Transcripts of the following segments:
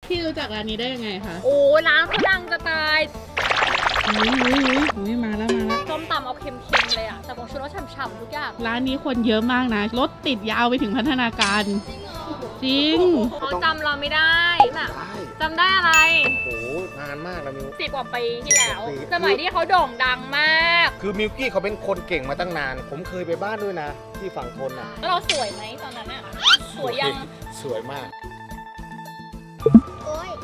พี่รู้จักร้านนี้ได้ยังไงคะโอ้ร้านเขาดังจะตายอุ้ยมาแล้วส้มตำเอาเค็มๆเลยอะแต่ผงชูรสฉ่ำๆทุกอย่างร้านนี้คนเยอะมากนะรถติดยาวไปถึงพัฒนาการจริงเขาจำเราไม่ได้แบบจำได้อะไรโอ้โหนานมากแล้วมิว 10 กว่าปีที่แล้วสมัยที่เขาโด่งดังมากคือมิวกี้เขาเป็นคนเก่งมาตั้งนานผมเคยไปบ้านด้วยนะที่ฝั่งทนนะแล้วเราสวยไหมตอนนั้นอะสวยยังสวยมากโอ้ย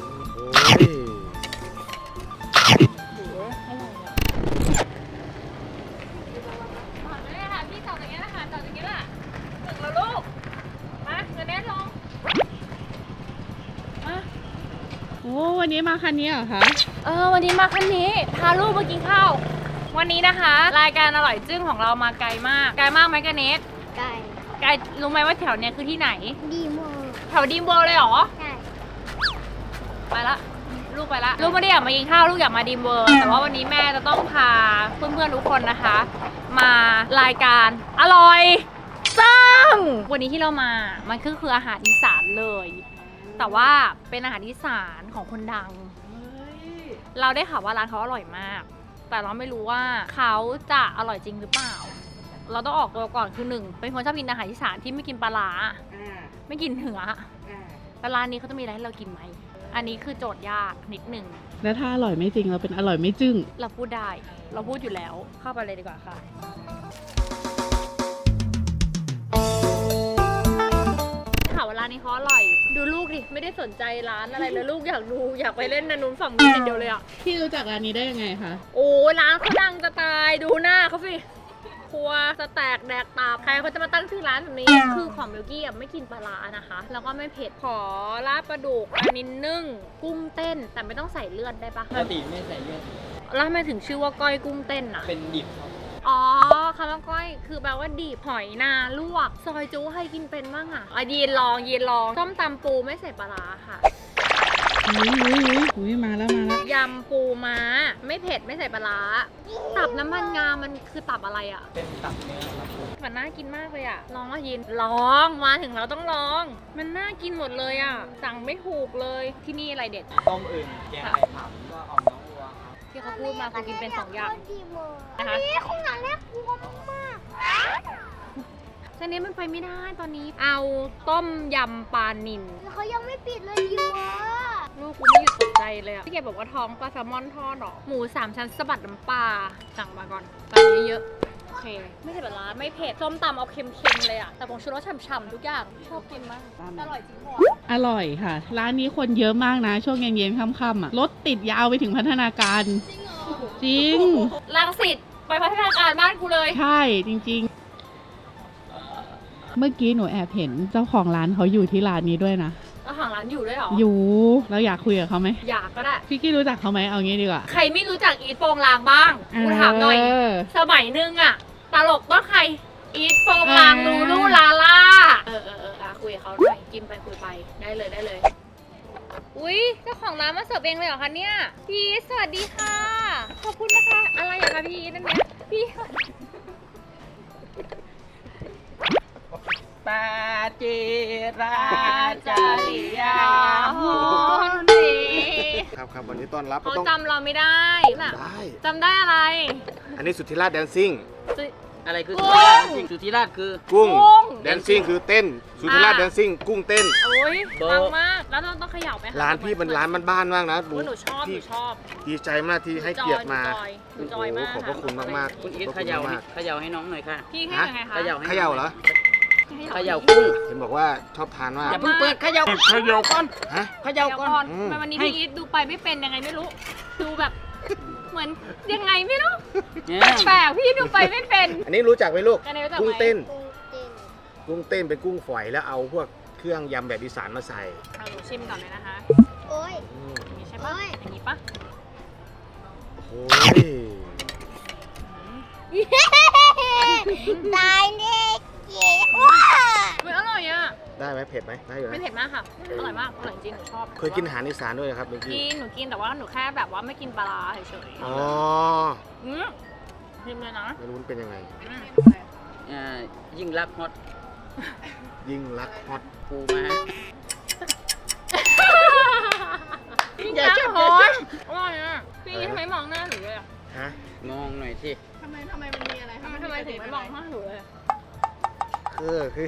โอ้วันนี้มาคันนี้เหรอคะวันนี้มาคันนี้พาลูกมากินข้าววันนี้นะคะรายการอร่อยจึ้งของเรามาไกลมากไหมกันเนสไกลรู้ไหมว่าแถวเนี้ยคือที่ไหนดีโมแถวดีโมเลยเหรอใช่ไปละลูกไปละลูกไม่ได้อยากมากินข้าวลูกอยากมาดีโมแต่ว่าวันนี้แม่จะต้องพาเพื่อนๆทุกคนนะคะมารายการอร่อยจึ้งวันนี้ที่เรามามันคืออาหารอีสานเลยแต่ว่าเป็นอาหารอีสานของคนดังเราได้ข่าวว่าร้านเขาอร่อยมากแต่เราไม่รู้ว่าเขาจะอร่อยจริงหรือเปล่าเราต้องออกตัวก่อนคือ1เป็นคนชอบกินอาหารอีสานที่ไม่กินปลาร้าไม่กินเนื้อแต่ร้านนี้เขาจะมีอะไรให้เรากินไหมอันนี้คือโจทย์ยากนิดหนึ่งแล้วถ้าอร่อยไม่จริงเราเป็นอร่อยไม่จึ้งเราพูดได้เราพูดอยู่แล้วเข้าไปเลยดีกว่าค่ะร้านนี้เขาอร่อยดูลูกดิไม่ได้สนใจร้านอะไรเลยลูกอยากไปเล่นนันนุ้นฝั่งนี้เดียวเลยอ่ะพี่รู้จักร้านนี้ได้ยังไงคะโอ้ร้านเขาดังจะตายดูหน้าเขาสิครัวจะแตกแดกตาใครเขาจะมาตั้งชื่อร้านแบบนี้คือของมิลกี้ไม่กินปลาร้านะคะแล้วก็ไม่เผ็ดขอลาบปลาดุกปลานิลนึ่งกุ้งเต้นแต่ไม่ต้องใส่เลือดได้ปะปกติไม่ใส่เลือดแล้วทำไมถึงชื่อว่าก้อยกุ้งเต้นอ่ะเป็นดิบอ๋อคำว่าก้อยคือแปลว่าดีบหอยนาลวกซอยจู้ให้กินเป็นบ้างอ่ะยีนลองส้มตำปูไม่ใส่ปลาร้าค่ะอุ้ยมาแล้วยำปูม้าไม่เผ็ดไม่ใส่ปลาร้าตับน้ำมันงามันคือตับอะไรอ่ะเป็นตับเนื้อครับมันน่ากินมากเลยอ่ะลองก็ยินลองมาถึงเราต้องลองมันน่ากินหมดเลยอ่ะสั่งไม่ถูกเลยที่นี่อะไรเด็ดต้มอึ่งแกงไข่ผำก็เอาน้องวัวครับที่เขาพูดมาคือกินเป็น2 อย่างนะคะนี่ของหนังแรกกลัวมากชนิดมันไปไม่ได้ตอนนี้เอาต้มยำปลานิลเขายังไม่ปิดเลยดีวะลูกกูไม่หยุดตกใจเลยอะพี่เกดบอกว่าท้องปลาแซลมอนทอดหรอหมู3 ชั้นสะบัดน้ำปลาสั่งมาก่อนใส่เยอะโอเคไม่ใช่แบบร้านไม่เผ็ดส้มตำเอาเค็มๆเลยอะแต่ผงชูรสฉ่ำๆทุกอย่างชอบกินมากอร่อยจริงหรออร่อยค่ะร้านนี้คนเยอะมากนะช่วงเย็นๆค่ำๆอะรถติดยาวไปถึงพัฒนาการจริงรังสิตไปพัฒนาการบ้านกูเลยใช่จริงๆเมื่อกี้หนูแอบเห็นเจ้าของร้านเขาอยู่ที่ร้านนี้ด้วยนะเจ้าของร้านอยู่ด้วยหรออยู่เราอยากคุยกับเขาไหมอยากก็ได้พี่กี้รู้จักเขาไหมเอางี้ดีกว่าใครไม่รู้จักอีทโปงลางบ้างกูถามหน่อยสมัยนึงอะตลกว่าใครอีทโปงลางลูลูลาล่าคุยกับเขาหน่อยกินไปคุยไปได้เลยอุ๊ยเจ้าของร้านมาเสิร์ฟเองเลยเหรอคะเนี่ยพี่สวัสดีค่ะขอบคุณนะคะอะไรอะคะพี่นั่นเนี่ยพี่ปาจิราจาริยาโหนีครับวันนี้ต้อนรับเขาจำเราไม่ได้จำได้อะไรอันนี้สุทธิราชแดนซิ่งอะไรคือสุทธิราชสุทธิราชคือกุ้งแดนซิ่งคือเต้นสุทธิราชแดนซิ่งกุ้งเต้นโอ้ยดังมากแล้วต้องเขย่าไหมร้านพี่เป็นร้านบ้านๆมากนะหนูชอบดีใจมากที่ให้เกียรติมาหนูจอยมากขอบพระคุณมากคุณอีทเขย่าให้น้องหน่อยค่ะพี่ให้ยังไงคะเขย่าเหรอเขย่ากุ้งเห็นบอกว่าชอบทานมากอย่าเพิ่งเปิดเขย่าก่อนเขย่าก่อนวันนี้พี่อีทดูไปไม่เป็นยังไงไม่รู้ดูแบบเหมือนยังไงไม่รู้แปลกพี่ดูไปไม่เป็นอันนี้รู้จักไหมลูกกุ้งเต้นเป็นกุ้งฝอยแล้วเอาพวกเครื่องยำแบบอีสานมาใส่เอาหนูชิมก่อนเลยนะคะโอ้ยอย่างนี้ใช่ปะอย่างนี้ปะโอ้ยตายเด็กว้าอร่อยอ่ะได้ไหมเผ็ดไหมได้อยู่นะไม่เผ็ดมากค่ะอร่อยมากอร่อยจริงหนูชอบเคยกินอาหารอีสานด้วยครับเมื่อกี้หนูกินแต่ว่าหนูแค่แบบว่าไม่กินปลาเฉยๆอ๋อชิมเลยนะไม่รู้เป็นยังไงยิ่งรักฮอตยิ่งรักฮอตปูมาสิทำไมมันมีอะไรทำไมถึงไม่มองข้างหนูเลยคือ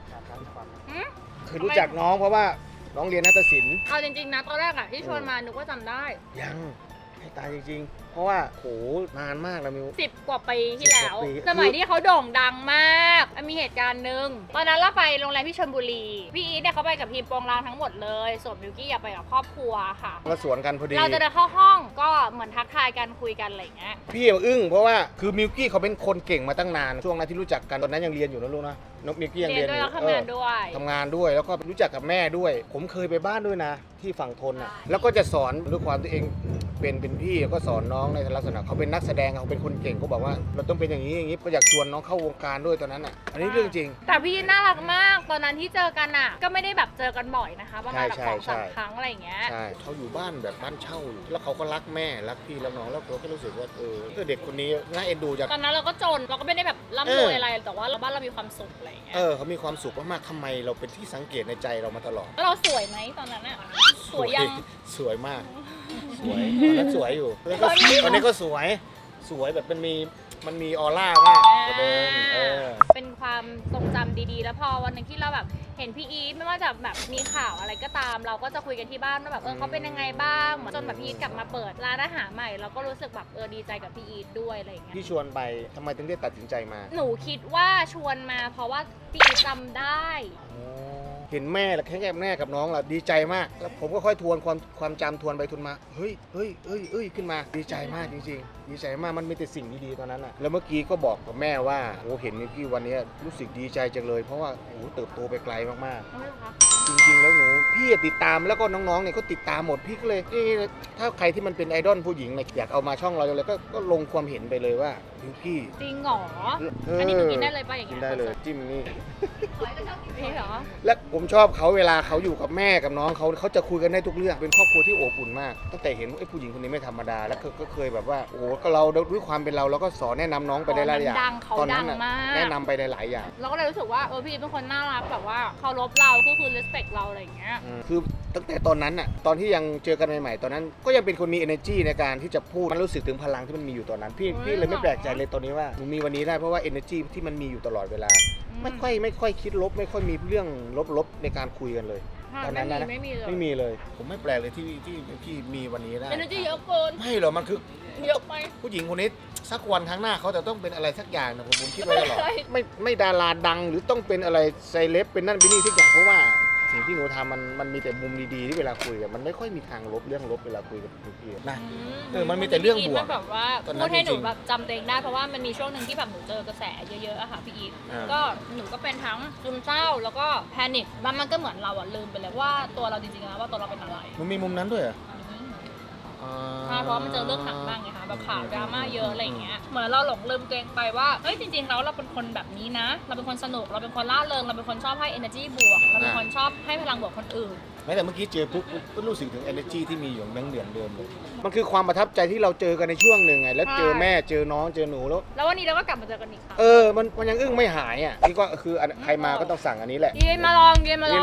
รู้จักน้องเพราะว่าน้องเรียนนาฏศิลป์เอาจริงๆนะตอนแรกอะที่ชวนมานึกว่าจำได้ยังให้ตายจริงๆ เพราะว่าโหนานมากแล้วมิว 10 กว่าปีที่แล้ว 10 กว่าปีสมัยที่เขาโด่งดังมากมันมีเหตุการณ์หนึ่งตอนนั้นเราไปโรงแรมที่ชลบุรีพี่อีทเนี่ยเขาไปกับทีมโปรงลางทั้งหมดเลยส่วนมิวกี้ไปกับครอบครัวค่ะมาสวนกันพอดีเราจะเดินเข้าห้องก็เหมือนทักทายกันคุยกันอะไรอย่างเงี้ยพี่อึ้งเพราะว่าคือมิวกี้เขาเป็นคนเก่งมาตั้งนานช่วงนั้นที่รู้จักกันตอนนั้นยังเรียนอยู่นะลูกนะน้องมิวกี้ยังเรีเรียยนนอด้วยยู่แล้วทำงานด้วยทำงานด้วยแล้วก็รู้จักกับแม่ด้วย ผมเคยไปบ้านด้วยนะ ที่ฝั่งทนอ่ะแล้วก็จะสอนด้วยความตัวเองเป็นพี่ก็สอนน้องในลักษณะเขาเป็นนักแสดงเขาเป็นคนเก่งเขาบอกว่าเราต้องเป็นอย่างนี้อย่างนี้ก็อยากชวนน้องเข้าวงการด้วยตอนนั้นอ่ะอันนี้เรื่องจริงแต่พี่น่ารักมากตอนนั้นที่เจอกันอ่ะก็ไม่ได้แบบเจอกันบ่อยนะคะประมาณแบบใช่ 2-3 ใช่ครั้งอะไรอย่างเงี้ยใช่เขาอยู่บ้านแบบบ้านเช่าอยู่แล้วเขาก็รักแม่รักพี่รักน้องแล้วเราก็รู้สึกว่าเด็กคนนี้น่าเอ็นดูจังตอนนั้นเราก็จนเราก็ไม่ได้แบบร่ำรวยอะไรแต่ว่าบ้านเรามีความสุขอะไรอย่างเงี้ยเขามีความสุขมากๆทำไมเราเป็นที่สังเกตในใจเรามาตลอดแล้วเราสวยไหมตอนนั้นอะสวยยังสวยมาก สวยตอนนั้นสวยอยู่ตอนนี้ก็สวยแบบมันมีออร่ามากกว่าเดิมเป็นความทรงจำดีๆ แล้วพอวันหนึงที่เราแบบเห็นพี่อีทไม่ว่าจะแบบมีข่าวอะไรก็ตาม เราก็จะคุยกันที่บ้านว่าแบบเขาเป็นยังไงบ้างจนแบบพี่อีทกลับมาเปิดร้านอาหารใหม่เราก็รู้สึกแบบดีใจกับพี่อีทด้วยอะไรอย่างเงี้ยที่ชวนไปทำไมถึงได้ตัดสินใจมาหนูคิดว่าชวนมาเพราะว่าพี่อีทจำได้เห็นแม่และแค่แม่กับน้องล่ะดีใจมากแล้วผมก็ค่อยทวนความจำทวนไปทวนมาเฮ้ยขึ้นมาดีใจมากจริงๆดีใจมากมันมีแต่สิ่งดีๆตอนนั้นอ่ะแล้วเมื่อกี้ก็บอกกับแม่ว่าโอ้เห็นพี่วันนี้รู้สึกดีใจจังเลยเพราะว่าโอ้เติบโตไปไกลมากๆจริงๆแล้วหนูพี่ติดตามแล้วก็น้องๆเนี่ยก็ติดตามหมดพี่ก็เลยถ้าใครที่มันเป็นไอดอลผู้หญิงเนี่ยอยากเอามาช่องเราเลยก็ลงความเห็นไปเลยว่าพี่จริงเหรออันนี้หนูกินได้เลยป่ะอย่างกิเงี้นยได้เลยจิ้มนี่นี่เหรอและผมชอบเขาเวลาเขาอยู่กับแม่กับน้องเขาจะคุยกันได้ทุกเรื่องเป็นครอบครัวที่อบอุ่นมากตั้งแต่เห็นผู้หญิงคนนี้ไม่ธรรมดาแล้วก็เคยแบบว่าโอ้โหก็เราด้วยความเป็นเราก็สอนแนะนำน้องไปได้หลายอย่างตอนนั้นดังมากแนะนำไปได้หลายอย่างเราก็เลยรู้สึกว่าพี่เป็นคนน่ารักแบบว่าเคารพเราก็คือ respect เราอะไรอย่างเงี้ยคือตั้งแต่ตอนนั้นน่ะตอนที่ยังเจอกันใหม่ๆตอนนั้นก็ยังเป็นคนมี energy ในการที่จะพูดมันรู้สึกถึงพลังที่มันมีอยู่ตอนนั้นพี่เลยไม่แปลกใจเลยตอนนี้ว่าหนูมีวันนี้ได้เพราะว่า energy ที่มันมีอยู่ตลอดเวลาไม่ค่อยคิดลบไม่ค่อยมีเรื่องลบในการคุยกันเลยตอนนั้นนะไม่มีเลยผมไม่แปลกเลยที่มีวันนี้ได้ energy เยอะเกินไม่หรอกมันคือเยอะไปผู้หญิงคนนี้สักวันข้างหน้าเขาจะต้องเป็นอะไรสักอย่างนะผมคิดไว้ตลอดไม่ดาราดังหรือต้องเป็นอะไรไซเลบเป็นนั่นเป็นนี่ทุกอย่างเพราะว่าสิ่งที่หนูทำมันมีแต่มุมดีๆที่เวลาคุยกันมันไม่ค่อยมีทางลบเรื่องลบเวลาคุยกับพี่นะมันมีแต่เรื่องบวกแบบว่าพูดให้หนูแบบจำตัวเองได้เพราะว่ามันมีช่วงหนึ่งที่แบบหนูเจอกระแสเยอะๆอะค่ะพี่อีทก็หนูก็เป็นทั้งซึมเศร้าแล้วก็แพนิคแล้วมันก็เหมือนเราอะลืมไปเลยว่าตัวเราจริงๆแล้วว่าตัวเราเป็นอะไรมันมีมุมนั้นด้วยเหรอเพราะมันเจอเรื่องหนักมากไงคะแบบข่าวดราม่าเยอะอะไรอย่างเงี้ยเหมือนเราหลงลืมตัวเองไปว่าเฮ้ยจริงๆแล้วเราเป็นคนแบบนี้นะเราเป็นคนสนุกเราเป็นคนร่าเริงเราเป็นคนชอบให้ energy บวกเราเป็นคนชอบให้พลังบวกคนอื่นแม้แต่เมื่อกี้เจอปุ๊บก็รู้สึกถึง energy ที่มีอยู่ยังเดิมเลยมันคือความประทับใจที่เราเจอกันในช่วงหนึ่งไงแล้วเจอแม่เจอน้องเจอหนูแล้ววันนี้เราก็กลับมาเจอกันอีกค่ะมันยังอึ้งไม่หายอ่ะนี่ก็คือใครมาก็ต้องสั่งอันนี้แหละเย็นมาลองเย็นมาลอง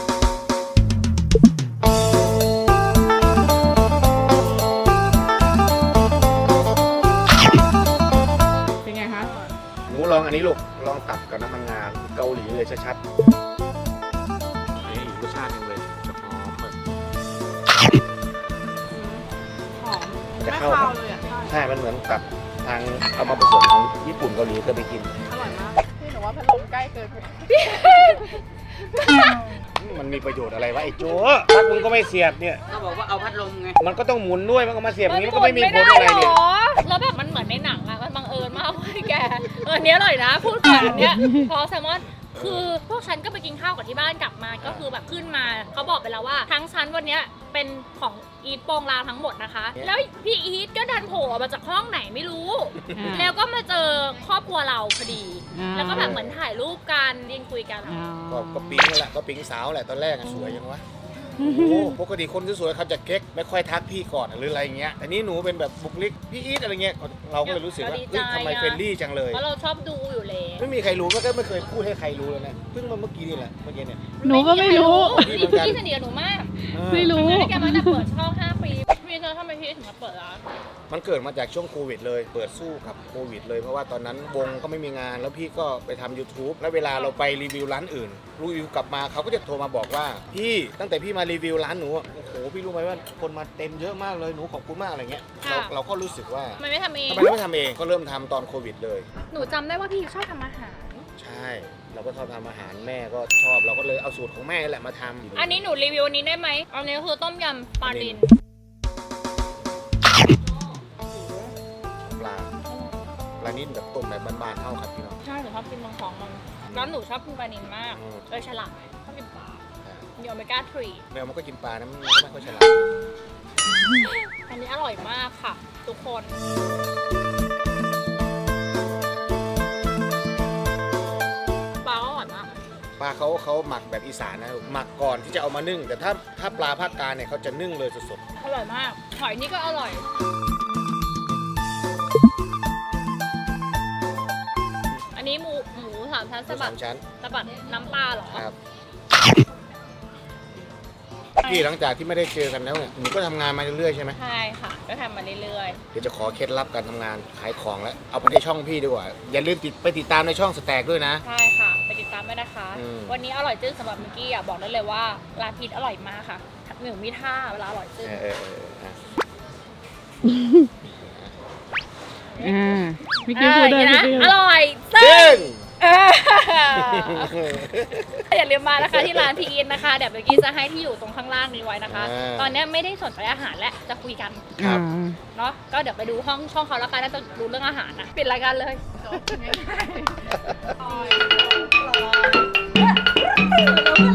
หนูลองอันนี้ลูกลองตับกับน้ำมันงาเกาหลีเลยชัดๆนี่รสชาตินึงเลยจะหอมแบบหอมจะไม่เข้าคาวเลยอ่ะใช่มันเหมือนกับทางเอามาผสมของญี่ปุ่นเกาหลีเคยไปกินอร่อยมากพี่หนูว่าพัดลมใกล้เกินไปมันมีประโยชน์อะไรวะไอ้โจ้พัดมึงก็ไม่เสียบเนี่ยก็บอกว่าเอาพัดลมไงมันก็ต้องหมุนด้วยมันก็มาเสียบอย่างนี้มันก็ไม่มีผลอะไรเนี่ยแล้วแบบมันเหมือนในหนังอะมันบังเอิญมากเลยแกอันนี้อร่อยนะพูดก่อนอันเนี้ยพอแซลมอนคือพวกฉันก็ไปกินข้าวกับที่บ้านกลับมาก็คือแบบขึ้นมาเขาบอกไปแล้วว่าทั้งชั้นวันเนี้ยเป็นของอีทโปงลางทั้งหมดนะคะ แล้วพี่อีทก็ดันโผล่ออกมาจากห้องไหนไม่รู้ แล้วก็มาเจอครอบครัวเราพอดี แล้วก็แบบเหมือนถ่ายรูปกันยืนคุยกันก็ปิ๊งนั่นแหละก็ปิ๊งสาวแหละตอนแรกสวยยังวะโอ้โหปกติคนสวยๆเขาจะเก๊กไม่ค่อยทักพี่ก่อนหรืออะไรเงี้ยแต่นี่หนูเป็นแบบบุคลิกพี่อีทอะไรเงี้ยเราก็เลยรู้สึกว่าทำไมเฟรนลี่จังเลยเพราะเราชอบดูอยู่เลยไม่มีใครรู้ก็ไม่เคยพูดให้ใครรู้เลยนะเพิ่งมาเมื่อกี้นี่แหละเมื่อกี้เนี่ยหนูก็ไม่รู้พี่สนิทกับหนูมากไม่รู้แกมาแต่เปิดช่อง5 ปีพี่เธอทำไมพี่พี่ถึงมาเปิดร้านมันเกิดมาจากช่วงโควิดเลยเปิดสู้กับโควิดเลยเพราะว่าตอนนั้นวงก็ไม่มีงานแล้วพี่ก็ไปทำ YouTube แล้วเวลาเราไปรีวิวร้านอื่นรีวิวกลับมาเขาก็จะโทรมาบอกว่าพี่ตั้งแต่พี่มารีวิวร้านหนูอะโอ้โหพี่รู้ไหมว่าคนมาเต็มเยอะมากเลยหนูขอบคุณมากอะไรเงี้ยเราก็รู้สึกว่ามันไม่ทำเองทำไมเราไม่ทำเองก็เริ่มทำตอนโควิดเลยหนูจำได้ว่าพี่ชอบทำอาหารใช่เราก็ชอบทำอาหารแม่ก็ชอบเราก็เลยเอาสูตรของแม่แหละมาทำอันนี้หนูรีวิวอันนี้ได้ไหมอันนี้คือต้มยำปลาดินปลานิ่มแบบต้มแบบบ้านๆเท่าครับพี่น้องใช่หนูชอบกินบางของมันแล้วหนูชอบกินปลาดินมากอืมฉลาดชอบกินปลามีโอเมก้า 3 แมวมันก็กินปลานะมันก็ไม่ค่อยฉลาดอันนี้อร่อยมากค่ะ ทุกคนปลาก็อร่อยมากปลาเขาหมักแบบอีสานนะหมักก่อนที่จะเอามานึ่งแต่ถ้าปลาภาคกลางเนี่ยเขาจะนึ่งเลยสดอร่อยมากหอยนี่ก็อร่อยอันนี้หมูสามชั้นๆสะบัด 3 ชั้นสะบัดน้ำปลาเหรอครับพี่หลังจากที่ไม่ได้เจอกันแล้วเนี่ยหนูก็ทำงานมาเรื่อยๆใช่ไหมใช่ค่ะก็ทำมาเรื่อยเดี๋ยวจะขอเคล็ดลับการทำงานขายของแล้วเอาไปในช่องพี่ดีกว่าอย่าลืมไปติดตามในช่องสแต็กด้วยนะๆใช่ค่ะไปติดตามด้วยนะคะอืมวันนี้อร่อยจึ้งสำหรับเมื่อกี้อ่ะบอกได้เลยว่าร้านพีทอร่อยมากค่ะหนึ่งมีท่าเวลาอร่อยจึ้งอ่ะพี่กิ๊ฟพูดได้นะพี่กิ๊ฟอร่อยจึ้ซึ่งงอย่าลืมมานะคะที่ร้านพีอินนะคะเดี๋ยวเมื่อกี้จะให้ที่อยู่ตรงข้างล่างนี้ไว้นะคะ ตอนนี้ไม่ได้สนใจอาหารแล้วจะคุยกันครับเนาะก็เดี๋ยวไปดูช่องเขาแล้วกันน่าจะรู้เรื่องอาหารนะปิดรายการเลยจบ